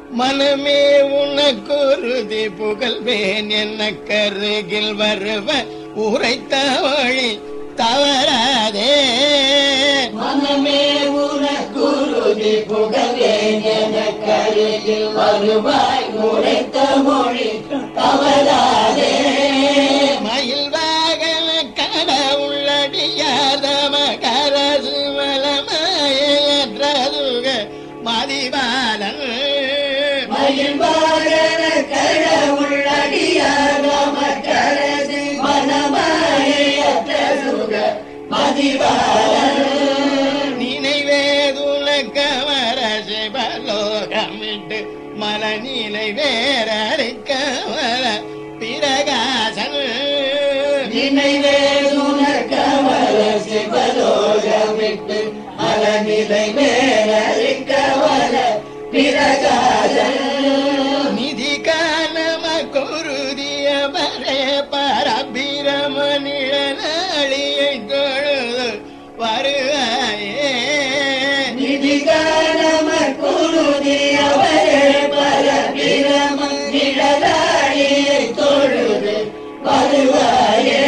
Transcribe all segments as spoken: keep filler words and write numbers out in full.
மனமே உனக்குருதி புகழ்வேன் என்ன கருகில் வருவ உரைத்த வழி தவறாதே. மனமே உனக்குருதி புகழ்வேன் என கருகில் வருவாய் உரைத்த மொழி தவறாதே. மயில் வாகன கடவுளடியாதம கரசு மலமயற்றதுக மதிவாளன். மயில் வாகன கடவுளடியாதம கரசு மலமயற்றதுக மதிவாளன். நினைவேதுல கமர சிவலோகமிட்டு மல நிலை வேறரை கமல பிரகாசன். நினைவேதுல கமல சிவலோகமிட்டு மல நிலை வேறரை கமல பிரகாசன். நிதி காணம குருதிய பரே பரபிரம நிழலியை தொழுது வருவாயே. நிதி காணம குருதியவரே பரபிரம நிழலியை தொழுது வருவாயே.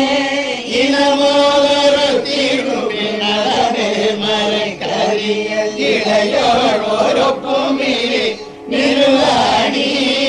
இனமோதர திருவினே மறை கரிய இளையோர் ஒரு பூமியிலே நிர்வாணி.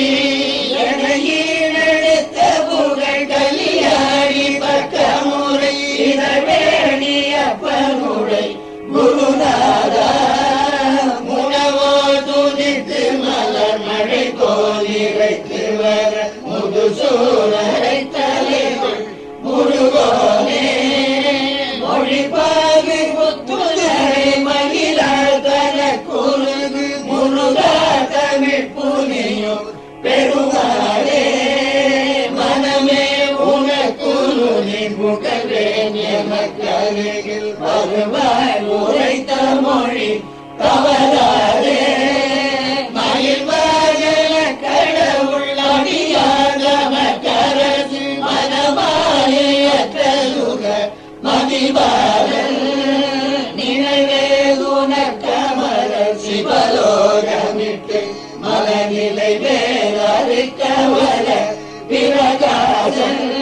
எனையினெடுத்த புகழ் கலியாடி பக்கமுறை இதழ்வேணிய பனுரை குருநாதா. உணவோ துதித்து மலர் மழை போல் இறைத்து வர முதுசூரரை தலைகள் முருகோனே. மொழிபாகு புத்துணரை மகிழார் தன குருகு முருகா தமிழ் புனியும் பெருமாளே. மனமே உனக்குருதி புகழ்வேன் எமக்கருகில் வருவாய் உரைத்த மொழி தவறாதே. மயில் வாகன கடவுளடியாதம கரசு மனமாயற்றலுக மதிவாளன். நினைவேதுன கமல சிவலோகமிட்டு மலநிலை வேறு கமல பிரகாசன்.